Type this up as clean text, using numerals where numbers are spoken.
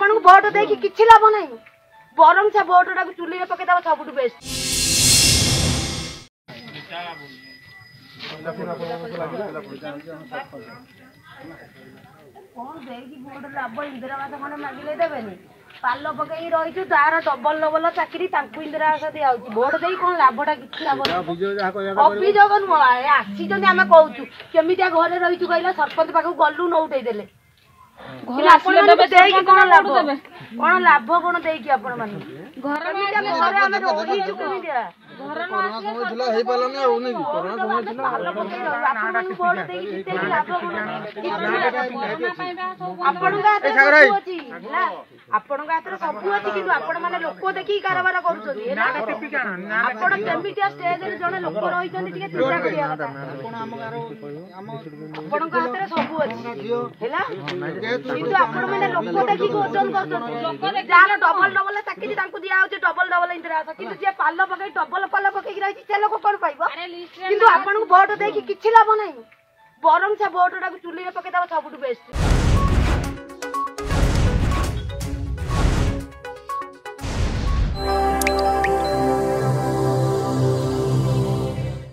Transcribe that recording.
आपन को वोट देकी किछि लाभ नहीं बरम से वोट टाक चुली रे पके दबा सबुठ बेस्ट कौन देकी वोट लाभ इंदिरा आवास खंडे मागिले देबेनी पाल पकई रही तार डबल डबल चाकरी इंदिरा आवास दिया भोट दे कौन लाभटा कि लाभ अभियोग नुह आसी आम कहूँ केमी घरे रही कहला सरपंच पाक गलु न उठे देले कौन लाभ कौन लाभ कौन देकी आपण माने आपण हाथ सब अच्छी कि आपण मैंने लोक देखिए कारबार करेमिटिया स्टेज जड़े लोक रही चिंता करिया आपण हाथ में सब अच्छी कि आपण मैंने लोक देखिए ओजन कर जार डबल डबल चाकरी दिया डबल डबल इंदिरा आवास कि जी पाल पकई डबल पाल पकई रही से लोक कौन पाइब कि आपन को वोट देखिए किछि लाभ नहीं बरम से वोट टाक चुली रे पके दबा सबुठ बेस्ट।